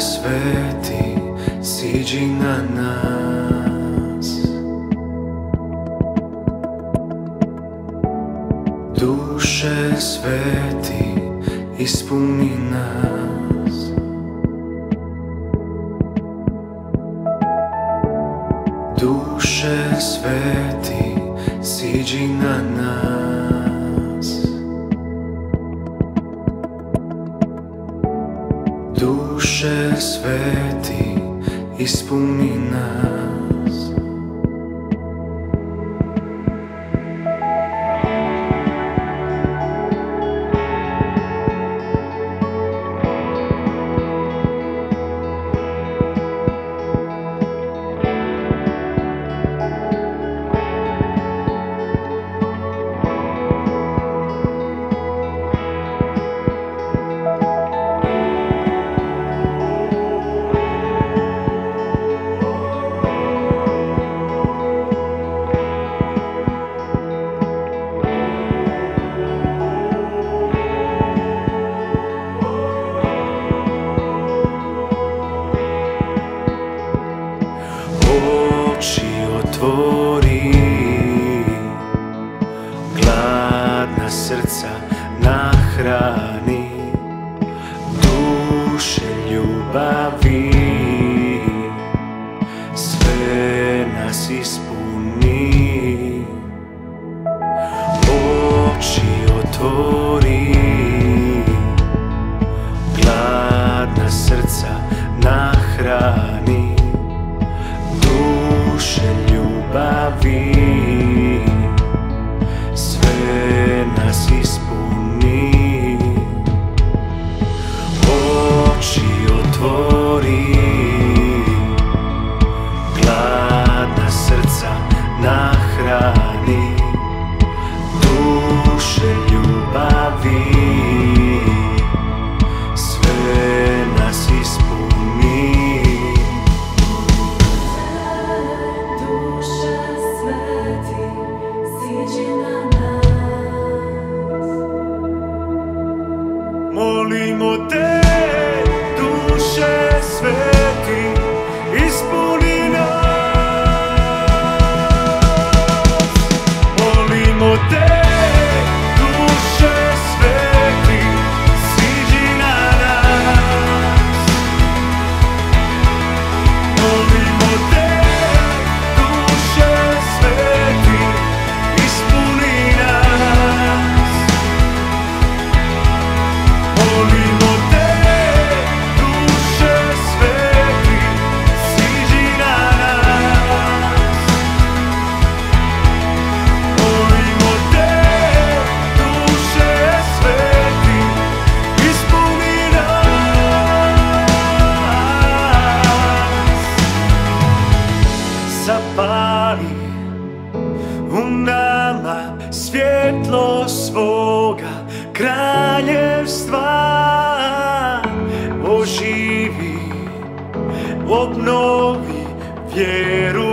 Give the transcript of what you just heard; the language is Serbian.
sveti, siđi na nas. Duše sveti, ispuni nas. Duše sveti, siđi na nas. Duše sveti, ispuni nas. Oči otvori, gladna srca nahrani, duše ljubavi, sve nas ispuni. Oči otvori, gladna srca nahrani, duše ljubavi, sve nas ispuni. Oči otvori, gladna srca nahrani, duše ljubavi, sve nas ispuni. Molimo te, duše sveti, ispuni nas. Molimo te, duše sveti, siđi na nas. Molimo te, duše sveti, ispuni nas. Molimo te, duše sveti, siđi na nas. Molimo te, duše sveti, ispuni nas. Zapali u nama svjetlo svoga kraljevstva, oživi, obnovi vjeru